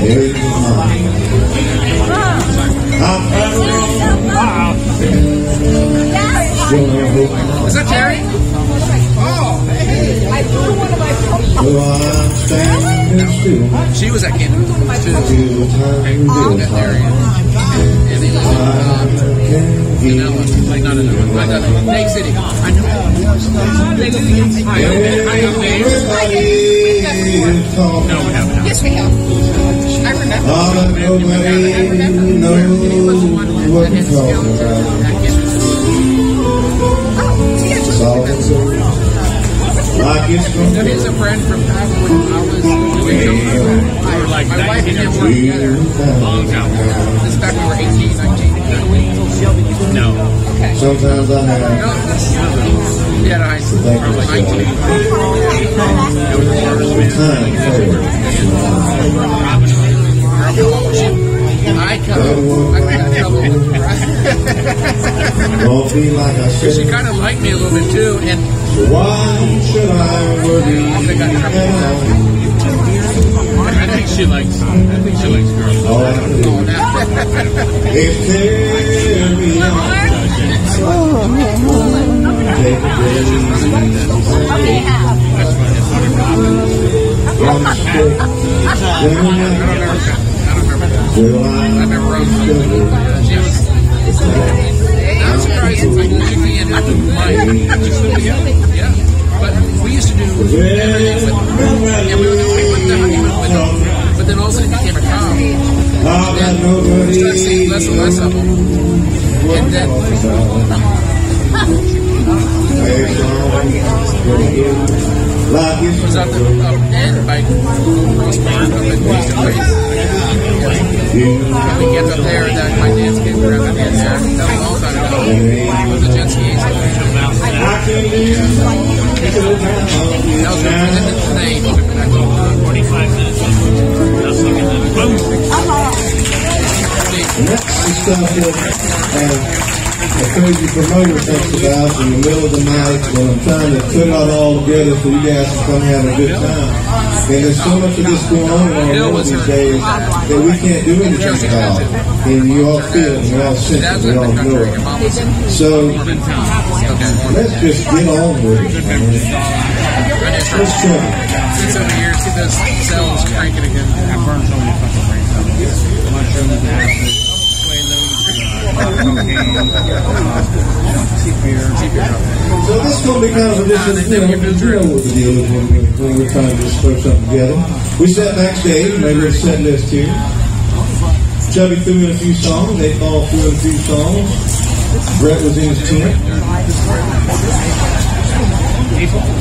Is that Terry? Oh, hey. She was at Canada too. That area. And they live in Lake City. I know. No, we haven't. Yes, we have. I remember. That is a friend from back when I was doing my wife and him were together. Long time. This is back when we were 18, 19. No. Okay. Sometimes I have. Yeah, high school. 19. I got trouble with she kind of liked me a little bit too, and why should I worry? I think she likes girls. If there be I'm surprised you can end up with mine. Yeah. But we used to do everything with them. And we went to honeymoon with them. But then all of a sudden it became a calm. And then we started seeing less and less of them. And then was up end by Crossbar up in Eastern Place. And we kept up there that my dance came around the dance there. That was a long time ago. It was a jet ski. That was the name. 45 minutes. And that's the stuff that a crazy promoter thinks about in the middle of the night when I'm trying to put it all together so you guys can come have a good time. And there's so much of this going on in our world these days that we can't do anything about. And you all feel it, you all sense it, we all know it. So let's just get on with it, man. Let's try it. Since over here, see those cells cranking again. I burned so many fucking brains out. Mushrooms and acid. So this is going to be kind of a different, you know what the deal is when we're trying to just throw something together. We sat backstage, maybe a set list here. Chubby threw in a few songs, they all threw in a few songs. Brett was in his tent.